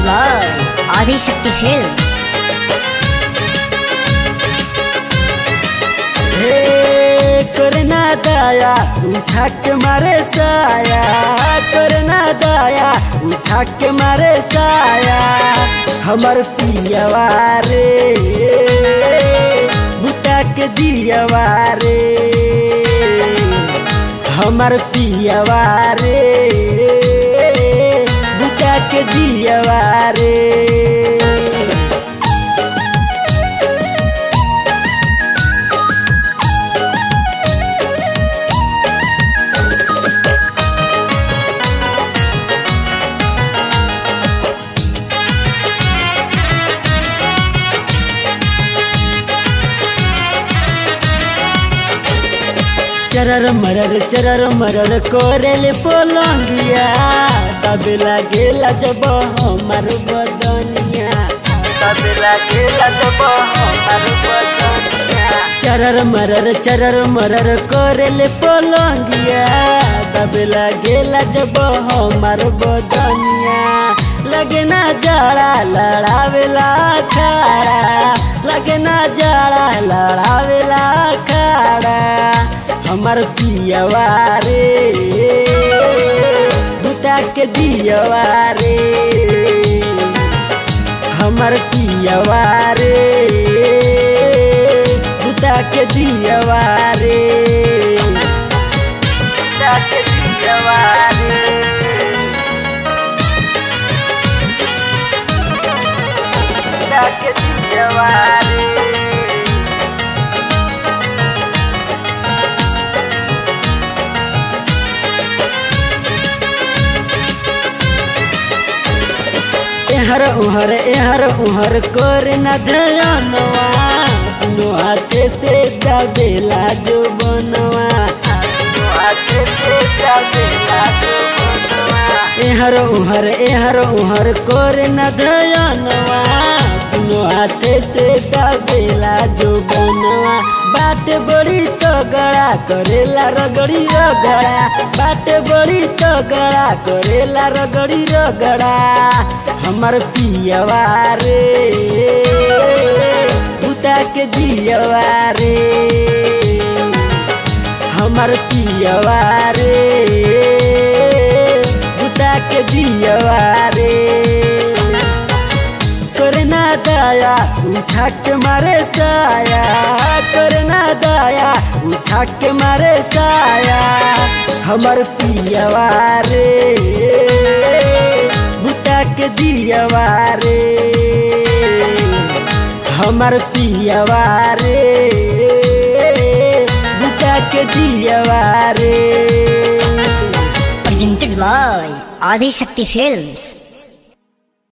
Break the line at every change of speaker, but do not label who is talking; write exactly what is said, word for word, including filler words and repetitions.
by Adishakti films.
करना दाया उठा के मारे साया, करना दाया उठा के मारे साया। हमर पियवा रे बुता के दियवा रे, हमर पियवा रे बुता के दियवा रे। चरर मरर चरर मरर कोरेल पोलंगिया, तब लागेला जब हमार बदनिया, तब लागेला जब हमार बदनिया। चरर मरर चरर मरर कोरेल पोलंगिया, तब लागेला जब हमार बदनिया। लगना जाड़ा लड़ावेला खाड़ा, लगना जाड़ा लड़ावेला खाड़ा। हमर पियवा रे बुता के दियवा रे, हमर पियवा रे बुता के दियवा रे, बुता के दियवा रे, बुता के दियवा रे। एहर उहर एहर उहर कर न ध्यानवा, दुनो हाथे से दबेला जो बनवा, दुनो हाथे से दबेला जो बनवा। एहर उहर एहर उहर कर न ध्यानवा, दुनो हाथे से दबेला जो बनवा। बाट बड़ी तो गड़ा करेला रगड़ी रगड़ा, बाट बड़ी तो गड़ा करेला रगड़ी रगड़ा। हमर पियवा रे बुता के दियवा रे, हमर पियवा रे बुता के दियवा रे। करना दाया उठा के मारे साया, करना दाया उठा के मारे साया। हमर पियवा रे बुता के दियवा रे, हमर पियवा रे बुता के दियवा रे।
Presented by Adishakti films.